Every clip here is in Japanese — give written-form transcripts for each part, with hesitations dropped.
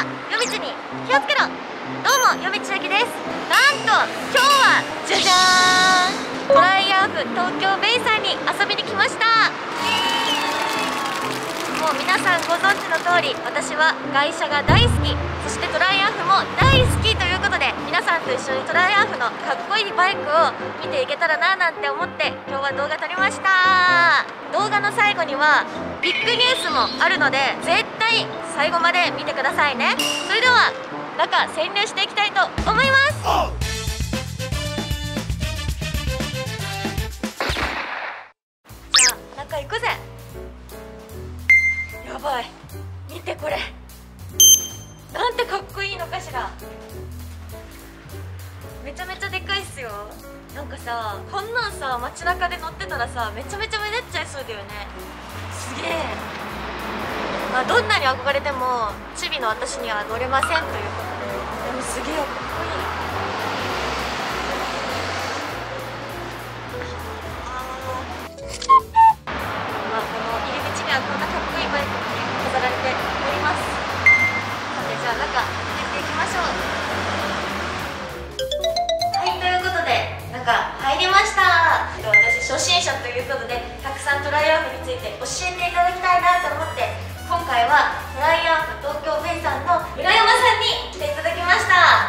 は夜道に気をつけろ。どうも夜道あきです。なんと今日はじゃじゃーん、トライアーフ東京ベイさんに遊びに来ました。もう皆さんご存知の通り、私は外車が大好き、そしてトライアーフも大好きということで、皆さんと一緒にトライアーフのかっこいいバイクを見ていけたらななんて思って今日は動画撮りました。動画の最後にはビッグニュースもあるので絶対最後まで見てくださいね。それでは中潜入していきたいと思います。じゃあ中行くぜ。やばい、見てこれ、なんてかっこいいのかしら。めちゃめちゃでかいっすよ。なんかさ、こんなんさ街中で乗ってたらさめちゃめちゃ目立っちゃいそうだよね。すげえ。まあ、どんなに憧れてもチビの私には乗れませんということで、でもすげえかっこいい。まあ、この入り口にはこんなかっこいいバイクが飾られております。さて、じゃあ中入っていきましょう。はい、ということで中入りました。私初心者ということでたくさんトライアーフについて教えていただきたいなと思って、今回はトライアーフ東京ベイさんの村山さんに来ていただきました。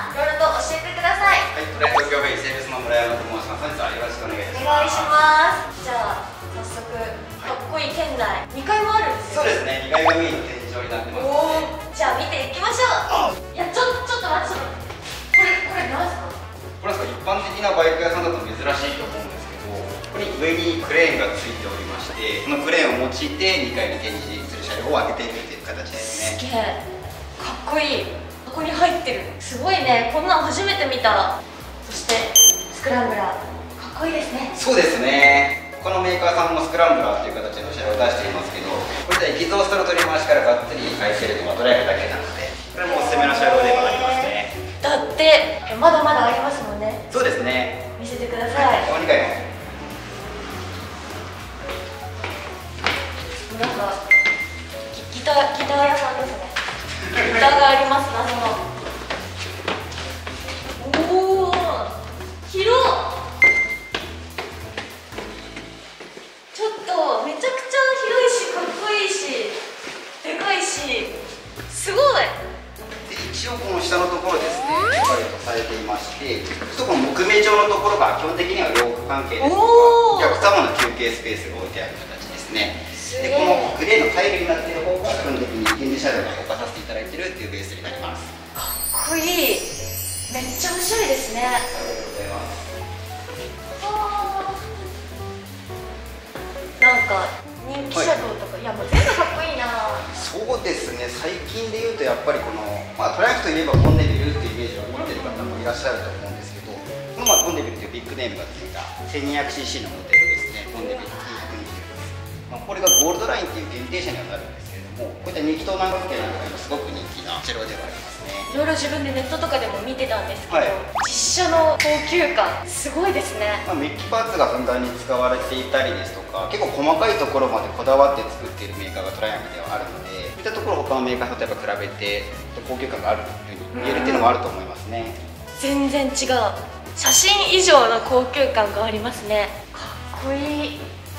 いろいろと教えてください。 はい、トライ東京ベイセールスの村山と申します。本日はよろしくお願いします。 お願いします。じゃあ早速かっこいい店内2階もあるんですよ。 そうですね、2階がメインの天井になってますので。 じゃあ見ていきましょう。いや、ちょっと待って、これ何ですか？ これは一般的なバイク屋さんだと珍しいと思うんですけど、ここに上にクレーンがついておりまして、このクレーンを用いて2階に展示する車両を開けているという形ですね。 すげえかっこいい。ここに入ってる、すごいね。こんなん初めて見た。そしてスクランブラー、かっこいいですね。 そうですね、このメーカーさんもスクランブラーという形の車両を出していますけど、これでエキゾーストの取り回しからがっつり返せるのがトライアーフだけなので、これもおすすめの車両でもありますね。 だってまだまだありますもんね。 そうですね、 見せてください。 この2階もなんかギター屋さんですね。ギターがあります。謎の。おお、広っ。ちょっとめちゃくちゃ広いし、かっこいいし、でかいし、すごい。 で一応この下のところですね、しっかりとされていまして、そこの木目状のところが基本的には洋服関係ですとかお客様の休憩スペースが置いてある形ですね。でこのグレーのタイルになっている方が基本的に展示車両に置かさせていただいているっていうベースになります。 かっこいい。めっちゃおしゃれですね。 ありがとうございます。 なんか人気車両とか、いやもう全部かっこいいな。 そうですね、最近でいうとやっぱりこの、トライアンフといえばボンネビルっていうイメージを持っている方もいらっしゃると思うんですけど、このボンネビルというビッグネームがついた 1200cc のモデルですね、ボンネビル920です。これがゴールドラインっていう限定車にはなるんですけれども、こういった2気筒南関係なんかにもすごく人気な車両ではありますね。 いろいろ自分でネットとかでも見てたんですけど、 はい、 実車の高級感すごいですね。 メッキパーツがふんだんに使われていたりですとか、結構細かいところまでこだわって作っているメーカーがトライアンフではあるので、そういったところ他のメーカーとやっぱ比べて高級感があるというふうに見えるっていうのもあると思いますね。 全然違う。写真以上の高級感がありますね。かっこいい。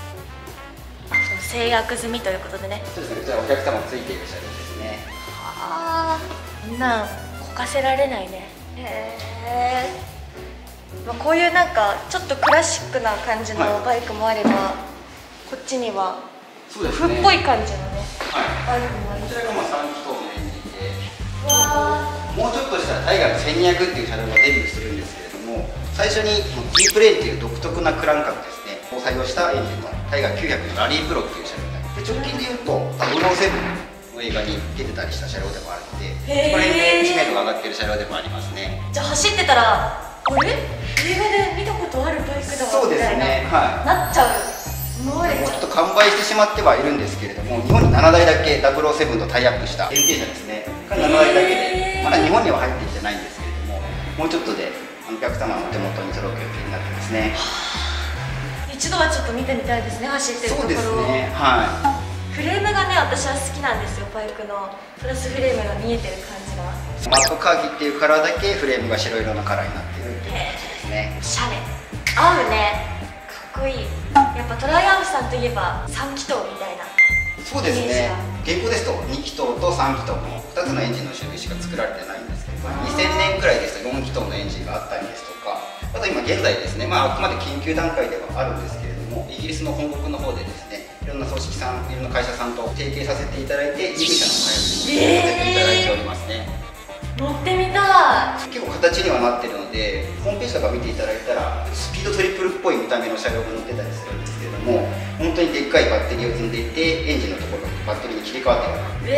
制約済みということでね。 そうですね、こちらお客様ついている車両ですね。 はあ、こんなんこかせられないね。へえ。こういうなんかちょっとクラシックな感じのバイクもあれば、こっちにはそうですね、 風っぽい感じのね、 はい、 バイクもあります。 こちらが3気筒のエンジンで、 わあ、 もうちょっとしたらタイガーの1200っていう車両がデビューするんですけれども、最初にキープレーンっていう独特なクランカムですねを採用したエンジンのタイガー900のラリープロっていう車両になります。で直近でいうと007の映画に出てたりした車両でもあるので、この辺で知名度が上がっている車両でもありますね。 じゃあ走ってたら、あれ映画で見たことあるバイクだわみたいな、 ね、はい、 なっちゃう。もうちょっと完売してしまってはいるんですけれども、日本に7台だけ007とタイアップした限定車ですねが7台だけで、まだ日本には入ってきてないんですけれども、もうちょっとでお客様のお手元に届く予定になってますね。 一度はちょっと見てみたいですね、走ってるところを。 そうですね、はい、 フレームがね、私は好きなんですよ。バイクのプラスフレームが見えてる感じがマットカーキっていうカラーだけフレームが白色のカラーになってるっていう感じですね。 おしゃれ、合うね、かっこいい。やっぱトライアンフさんといえば3気筒みたいな。 そうですね、現行ですと2気筒と3気筒の2つのエンジンの種類しか作られてないんですけど、2000年くらいですと4気筒のエンジンがあったりですとか、あと今現在ですね、あくまで研究段階ではあるんですけれども、イギリスの本国の方でですね、いろんな組織さん、いろんな会社さんと提携させていただいて EV 車の開発にさせていただいておりますね。 乗ってみたい。 結構形にはなってるので、ホームページとか見ていただいたらスピードトリプルっぽい見た目の車両が乗ってたりするんですけれども、本当にでっかいバッテリーを積んでいて、エンジンのところがバッテリーに切り替わってる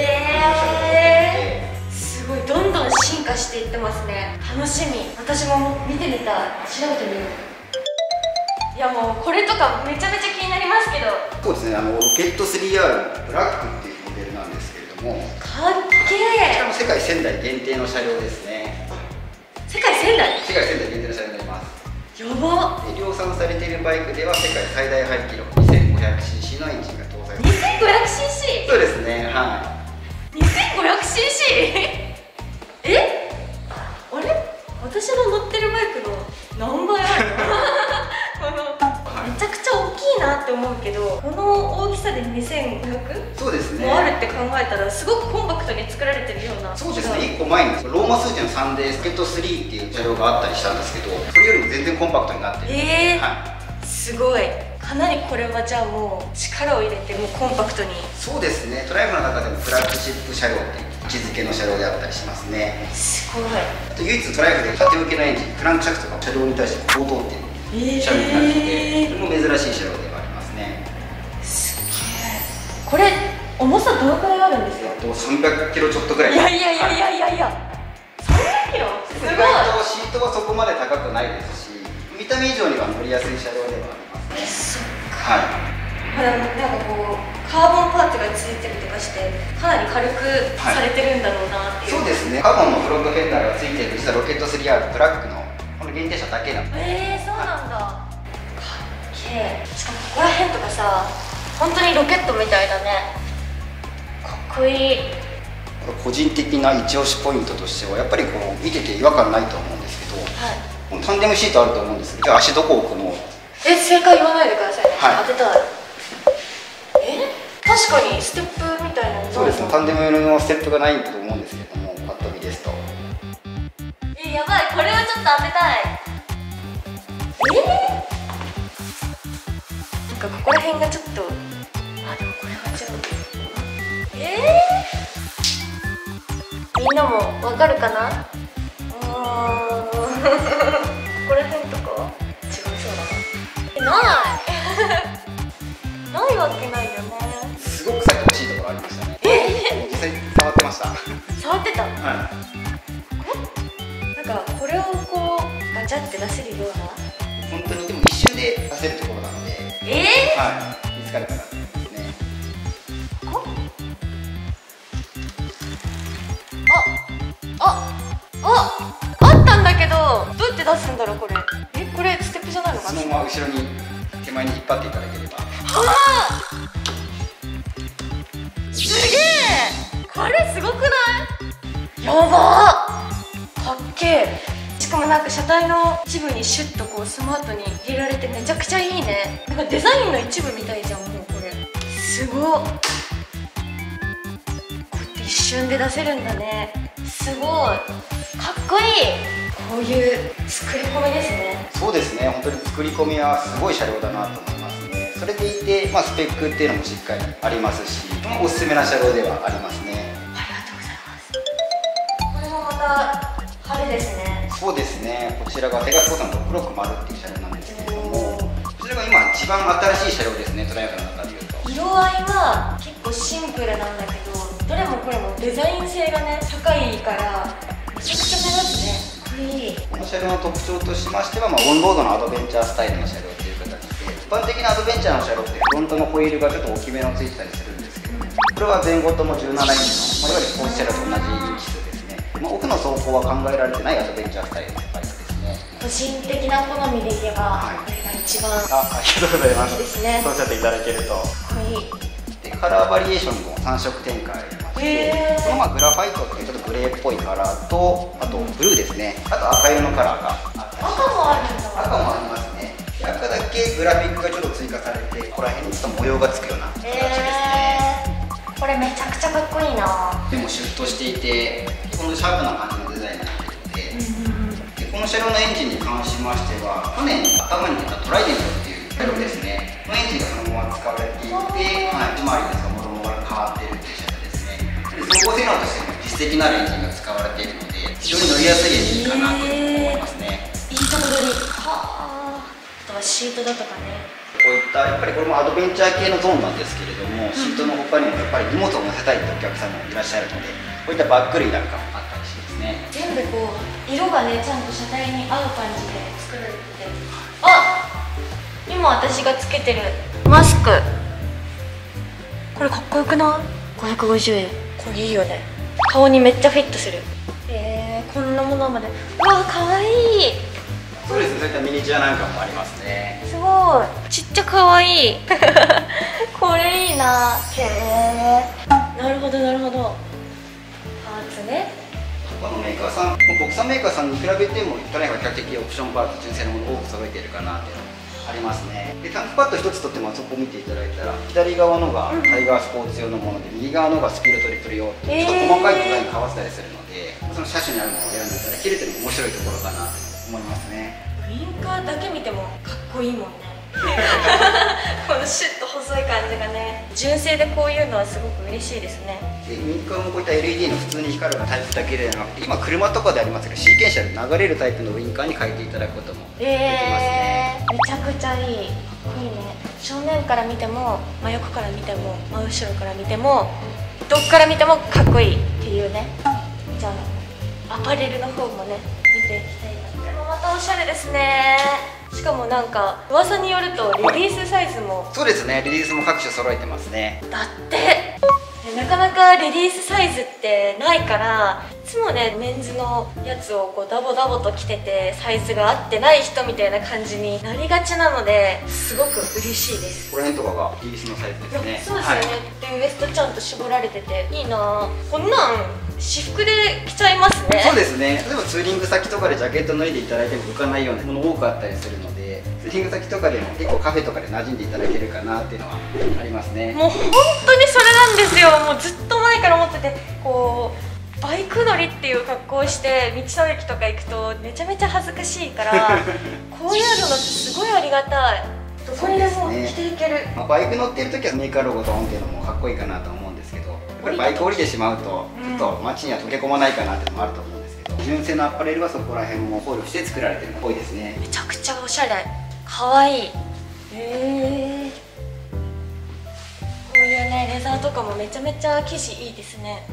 すごい、どんどん進化していってますね。楽しみ。私も見てみたい。調べてみよう。いやもうこれとかめちゃめちゃ気になりますけど。 そうですね、ロケット 3R ブラックっていうモデルなんですけれども、 かっけえ。 こちらも世界1000台限定の車両ですね。 世界1000台？ 世界1000台限定の車両になります。 やば。 で量産されているバイクでは世界最大排気量 2500cc のエンジンが搭載されています。 2500cc？ そうですね、はい。 2500cc？ え？あれ？私の乗ってるバイクの何倍あるめちゃくちゃ大きいなって思うけど、この大きさで 2500？ そうですね、 もあるって考えたらすごくコンパクトに作られてるような。 そうですね、1個前にローマ数字の3でスケット3っていう車両があったりしたんですけど、それよりも全然コンパクトになってる。はい、 すごい。かなりこれはじゃあもう力を入れてもうコンパクトに。 そうですね、トライフの中でもフラッグシップ車両っていう位置づけの車両であったりしますね。 すごい。 あと唯一トライフで縦受けのエンジン、クランクシャフトが車両に対してこう通っている車両になるので、それも珍しい車両ではありますね。 すげえ。これ重さどのくらいあるんですか ？300キロちょっとぐらい。 いや300キロすごい。 意外とシートはそこまで高くないですし、見た目以上には乗りやすい車両ではありますね。はい、 なんかこうカーボンパーツがついてるとかしてかなり軽くされてるんだろうなっていう、 そうですね、カーボンのフロントフェンダーがついてる実はロケット 3R ブラックのこの限定車だけなんで。 そうなんだ、かっけえ。しかもここら辺とかさ、本当にロケットみたいだね。かっこいい。 個人的な一押しポイントとしてはやっぱりこう見てて違和感ないと思うんですけど、このタンデムシートあると思うんですけど、足どこ置くの？ 正解言わないでくださいね。 はい、 当てたい。確かにステップみたいなの。 そうですね、タンデムのステップがないと思うんですけども、パッと見ですと。 やばい、これはちょっと当てたい。なんかここら辺がちょっと、でもこれはちょっとみんなもわかるかな？ここら辺とかは違いそうだな。ないわけないよね。 すごくさっき欲しいところありましたね。実際触ってました。 触ってた。 はい。 なんかこれをこうガチャって出せるような。 本当にでも一瞬で出せるところなので。はい。見つかるかなと思いますね。 あったんだけど、どうやって出すんだろうこれ。これステップじゃないのかな。 そのまま後ろに手前に引っ張っていただければ。 すげえ。これすごくない？やばー、かっけえ。しかもなんか車体の一部にシュッとこうスマートに入れられてめちゃくちゃいいね。なんかデザインの一部みたいじゃん。もうこれすごっ。こうやって一瞬で出せるんだね。すごいかっこいい。こういう作り込みですね。 そうですね、本当に作り込みはすごい車両だなと思いますね。それでいて、スペックっていうのもしっかりありますし、おすすめな車両ではありますね。 ありがとうございます。これもまた派手ですね。 そうですね、こちらがペガスコさんの660っていう車両なんですけれども、こちらが今一番新しい車両ですね、トライフの中でいうと。 色合いは結構シンプルなんだけど、どれもこれもデザイン性がね高いからめちゃくちゃ目立つね。これいい。 この車両の特徴としましては、オンロードのアドベンチャースタイルの車両という形で、一般的なアドベンチャーの車両ってフロントのホイールがちょっと大きめのついてたりするんですけど、これは前後とも17インチの、いわゆるスポーツ車両と同じ機種ですね。オフの走行は考えられてないアドベンチャースタイルのバイクですね。 個人的な好みでいけば、これが一番ありがとうございます。 ですね。 そうおっしゃっていただけると。 かっこいい。 でカラーバリエーションも3色展開ありましへー。 このグラファイトっていうちょっとグレーっぽいカラーと、あとブルーですね、あと赤色のカラーがあったりします。 赤もあるんだ。 赤もありますね。赤だけグラフィックがちょっと追加されて、ここら辺にちょっと模様がつくような形ですね。 これめちゃくちゃかっこいいな。 でもシュッとしていて、このシャープな感じのデザインになっているので、この車両のエンジンに関しましては、去年頭に出たトライデントっていう車両ですね、このエンジンがそのまま使われていて、はい、周りですがもろもろ変わっているっていう車両ですね。で総合性能としても実績のあるエンジンが使われているので、非常に乗りやすいエンジンかなと思いますね。 いいとこ取り。はあ。あとはシートだとかね。 こういったやっぱりこれもアドベンチャー系のゾーンなんですけれども、シートの他にもやっぱり荷物を載せたいってお客さんもいらっしゃるので、こういったバッグ類なんかもあったりしますね。 全部こう色がねちゃんと車体に合う感じで作られてて、あ、今私がつけてるマスク、これかっこよくない？ 550 円。これいいよね。顔にめっちゃフィットする。こんなものまで。うわ、かわいい。 そうですね、そういったミニチュアなんかもありますね。 すごいちっちゃかわいいこれいいな。へえ、なるほどなるほど。パーツね。 他のメーカーさん、国産メーカーさんに比べても去年は比較的オプションパーツ、純正のものを多く揃えているかなっていうのがありますね。でタンクパッド一つとってもそこを見ていただいたら、左側のがタイガースポーツ用のもので、右側のがスピードトリプル用、ちょっと細かいデザイン変わってたりするので、その車種にあるものを選んでいただけるというのも面白いところかなと思いますね。 ウインカーだけ見てもかっこいいもんねこのシュッと細い感じがね、純正でこういうのはすごく嬉しいですね。 でウインカーもこういった LED の普通に光るタイプだけではなくて、今車とかでありますけど、シーケンシャルで流れるタイプのウインカーに変えていただくこともできますね。 めちゃくちゃいい。かっこいいね。正面から見ても真横から見ても真後ろから見てもどっから見てもかっこいいっていうね。じゃあアパレルの方もね見ていきたいな。でもまたおしゃれですね。しかもなんか噂によるとレディースサイズも、 そうですね、レディースも各種揃えてますね。 だってなかなかレディースサイズってないから、いつもねメンズのやつをこうダボダボと着ててサイズが合ってない人みたいな感じになりがちなので、すごく嬉しいです。 この辺とかがレディースのサイズですね。 そうですよね、でウエストちゃんと絞られてていいな。こんなん私服で着ちゃいますね。 そうですね、例えばツーリング先とかでジャケット脱いでいただいても浮かないようなもの多くあったりするので、ツーリング先とかでも結構カフェとかで馴染んでいただけるかなっていうのはありますね。 もう本当にそれなんですよ。もうずっと前から思ってて、こうバイク乗りっていう格好をして道の駅とか行くとめちゃめちゃ恥ずかしいからこういうのってすごいありがたい。どこにでも着ていける。 バイク乗ってる時はメーカーロゴドーンっていうのもかっこいいかなと思うんですけど、やっぱりバイク降りてしまうとちょっと街には溶け込まないかなっていうのもあると思うんですけど、純正のアパレルはそこら辺も考慮して作られてるのが多いですね。 めちゃくちゃおしゃれ、かわいい。こういうねレザーとかもめちゃめちゃ生地いいですね。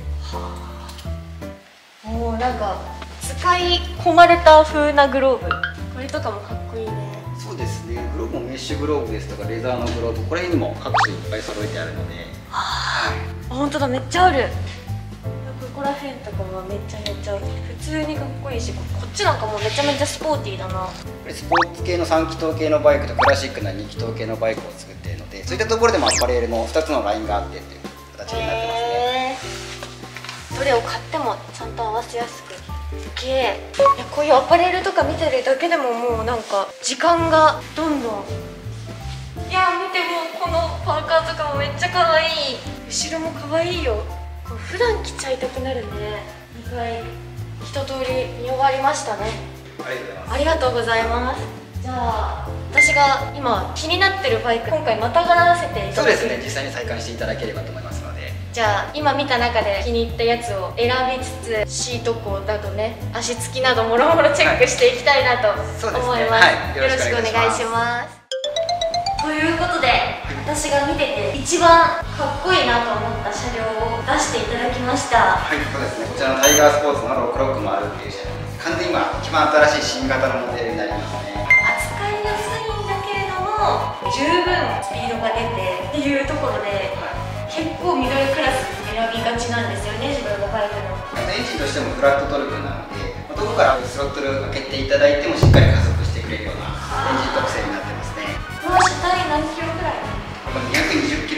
もうなんか使い込まれた風なグローブ、これとかもかっこいいね。 そうですね、グローブもメッシュグローブですとかレザーのグローブ、これにも各種いっぱい揃えてあるので、 本当だ、めっちゃある。ここら辺とかもめちゃめちゃ普通にかっこいいし、こっちなんかもめちゃめちゃスポーティーだな。 これスポーツ系の3気筒系のバイクとクラシックな2気筒系のバイクを作っているので、そういったところでもアパレルの2つのラインがあってっていう形になってますね。 どれを買ってもちゃんと合わせやすく。すげえ。いや、こういうアパレルとか見てるだけでももうなんか時間がどんどん。いや見て、もうこのパーカーとかもめっちゃ可愛い。後ろも可愛いよ。こう普段着ちゃいたくなるね。2回一通り見終わりましたね。ありがとうございます。じゃあ私が今気になってるバイク、今回またがらせていただきます。 そうですね、実際に再開していただければと思いますので。 じゃあ今見た中で気に入ったやつを選びつつ、シート高だとね、足つきなどもろもろチェックしていきたいなと思います。よろしくお願いします。ということで、私が見てて一番かっこいいなと思った車両を出していただきました。 はい、そうですね、こちらのタイガースポーツのロックロックもあるっていう車両です。完全に今一番新しい新型のモデルになりますね。 扱いやすいんだけれども十分スピードが出てっていうところで、結構ミドルクラス選びがちなんですよね、自分のバイクの。 エンジンとしてもフラットトルクなので、どこからスロットル開けていただいてもしっかり加速してくれるようなエンジン特性になってますね。 この車体何キロくらい？ 220キロ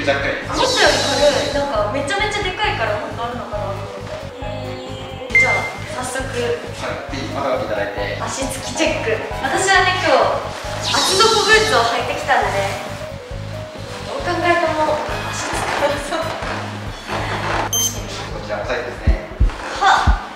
キロ弱くらいです。 思ったより軽い。なんかめちゃめちゃでかいから本当あるのかなと思って。じゃあ早速ぜひまだいただいて足つきチェック。私はね今日厚底ブーツを履いてきたので、どう考えても足つかなそう。押してみます。 こちらおサイズですね。 はっ、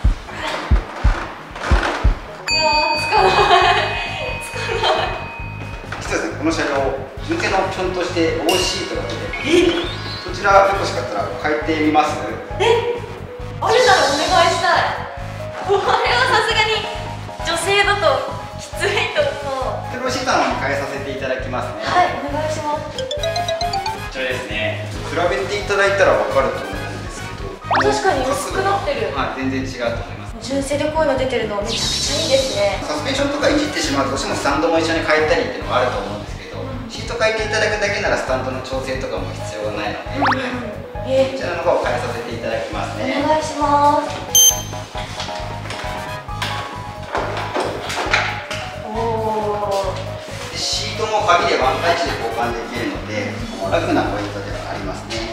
いやーつかないつかない。 実はですね、この車両純正のピョンとしてオーシートが出て、そちらよろしかったら変えてみます？ あるならお願いしたい。これはさすがに女性だときついと思う。 よろしいたのに変えさせていただきますね。 はい、お願いします。 こちらですね、比べていただいたら分かると思うんですけど、 確かに薄くなってる。 はい、全然違うと思います。 純正でこういうの出てるのめちゃくちゃいいですね。 サスペンションとかいじってしまうとどうしてもスタンドも一緒に変えたりっていうのがあると思うんですけど、シート変えていただくだけならスタンドの調整とかも必要がないので、こちらの方を変えさせていただきますね。 お願いします。 シートも鍵でワンタッチで交換できるので、楽なポイントではありますね。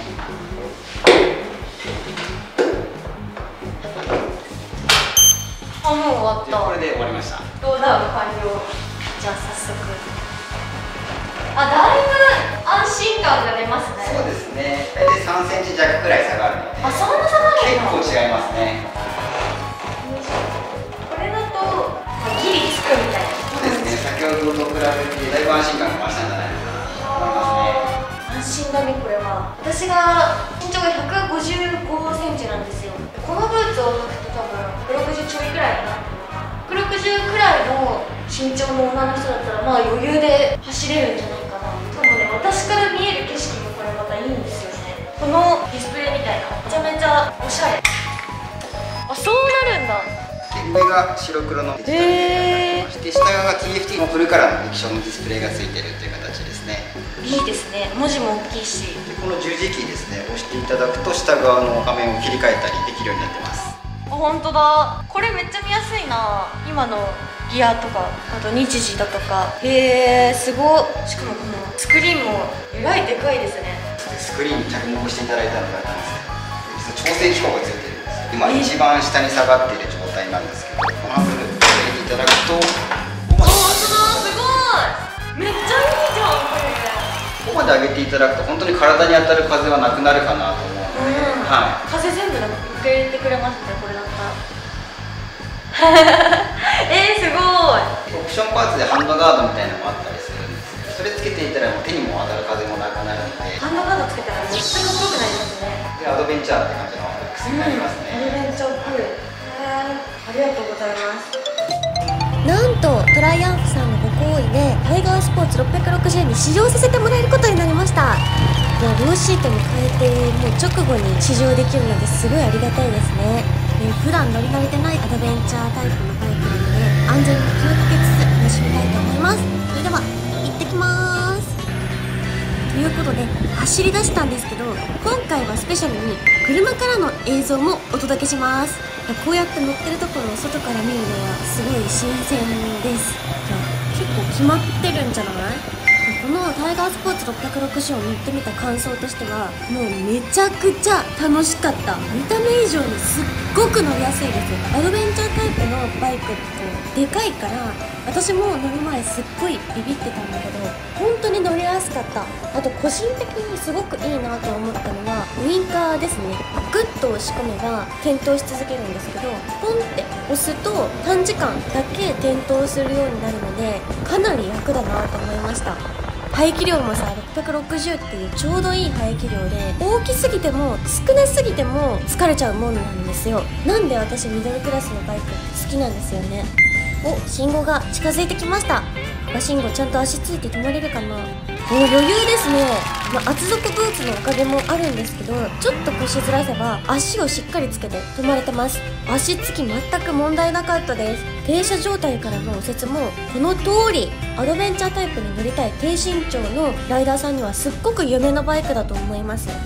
あ、もう終わった。 これで終わりました。 ローダウン完了。じゃあ早速。あ、だいぶ安心感が出ますね。 そうですね。大体3センチ弱くらい差があるので。 あ、そんな差があるの？ 結構違いますね。 これだとギリつくみたいな。 そうですね。先ほどと比べてだいぶ安心感が増したんじゃないかなと思いますね。 安心だね、これは。私が身長が155センチなんですよ。このブーツを履くと多分160ちょいくらいになってる。160くらいの身長の女の人だったらまあ余裕で走れるんじゃないかな。多分ね、私から見える景色がこれまたいいんですよね。このディスプレイみたいな、めちゃめちゃおしゃれ。あ、そうなるんだ。 上が白黒のディスプレイになってまして、下側が TFT のフルカラーの液晶のディスプレイがついてるという形ですね。 いいですね。文字も大きいし。 でこの十字キーですね、押していただくと下側の画面を切り替えたりできるようになってます。 あ、本当だ。これめっちゃ見やすいな。今のギアとか、あと日時だとか。へえ、すごい。しかもこのスクリーンもえらいでかいですね。 スクリーンに着目していただいたのがあるんですけど、実は調整機構がついてるんですよ。今一番下に下がっている状態なんですけど、この部分を入れていただくと、 あ、本当だ、すごい。めっちゃいいじゃん、これ。 ここまで上げていただくと本当に体に当たる風はなくなるかなと思うので、はい、 風全部受け入れてくれますね、これだったら。すごい。 オプションパーツでハンドガードみたいなのもあったりするんですけど、それつけていたらもう手にも当たる風もなくなるので、 ハンドガードつけたらめっちゃかっこよくなりますね。 でアドベンチャーって感じの癖になりますね。 アドベンチャーっぽい。ありがとうございます。 なんとトライアンフさんのご好意でタイガースポーツ660円に試乗させてもらえることになりました。で両シートに変えてもう直後に試乗できるのですごいありがたいですね。普段乗り慣れてないアドベンチャータイプのバイクなので安全に気をつけつつ楽しみたいと思います。それでは行ってきます。ということで走り出したんですけど、今回はスペシャルに車からの映像もお届けします。こうやって乗ってるところを外から見るのはすごい新鮮です。結構決まってるんじゃない？このタイガースポーツ660を乗ってみた感想としてはもうめちゃくちゃ楽しかった。見た目以上にすっごく乗りやすいです。アドベンチャータイプのバイクってでかいから私も乗る前すっごいビビってたんだけど本当に乗りやすかった。あと個人的にすごくいいなと思ったのはウインカーですね。グッと押し込めば点灯し続けるんですけどポンって押すと短時間だけ点灯するようになるのでかなり楽だなと思いました。排気量もさ660っていうちょうどいい排気量で大きすぎても少なすぎても疲れちゃうもんなんですよ。なんで私ミドルクラスのバイクって好きなんですよね。お、信号が近づいてきました。赤信号ちゃんと足ついて止まれるかな。余裕ですね。厚底ブーツのおかげもあるんですけどちょっと腰ずらせば足をしっかりつけて止まれてます。足つき全く問題なかったです。停車状態からの右折もこの通り。アドベンチャータイプに乗りたい低身長のライダーさんにはすっごく夢のバイクだと思います。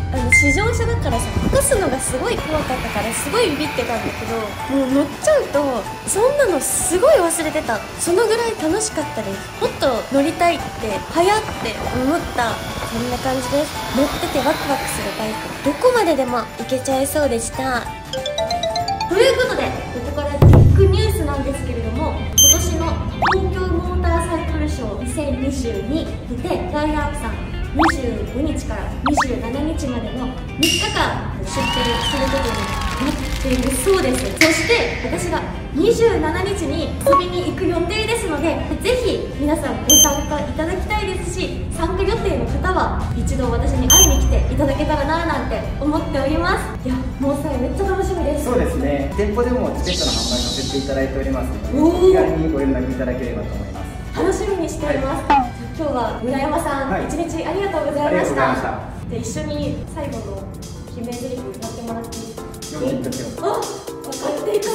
試乗車だからさ、こすのがすごい怖かったからすごいビビってたんだけど、もう乗っちゃうとそんなのすごい忘れてた。そのぐらい楽しかったです。もっと乗りたいってはやって思った、そんな感じです。乗っててワクワクするバイク、どこまででも行けちゃいそうでした。ということで、ここからビッグニュースなんですけれども、今年の東京モーターサイクルショー2022にて、ライアークさん25日から27日までの3日間出展することになっているそうです。そして私が27日に遊びに行く予定ですので、ぜひ皆さんご参加いただきたいですし、参加予定の方は一度私に会いに来ていただけたらななんて思っております。いや、もうさ、めっちゃ楽しみです。 そうですね、店舗でもチケットの販売させていただいておりますので、気軽にご連絡いただければと思います。 楽しみにしております。今日は村山さん、一日ありがとうございました。で、一緒に最後の決め台詞歌ってもらっていい？ よく言ってます。 あ、分かっていた